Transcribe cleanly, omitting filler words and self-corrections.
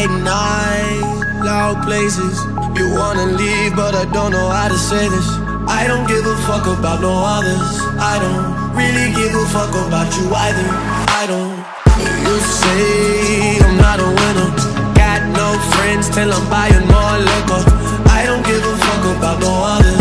late night, loud places. You wanna leave, but I don't know how to say this. I don't give a fuck about no others. I don't really give a fuck about you either. I don't. You say I'm not a winner. Got no friends till I'm buying more liquor. I don't give a fuck about no others.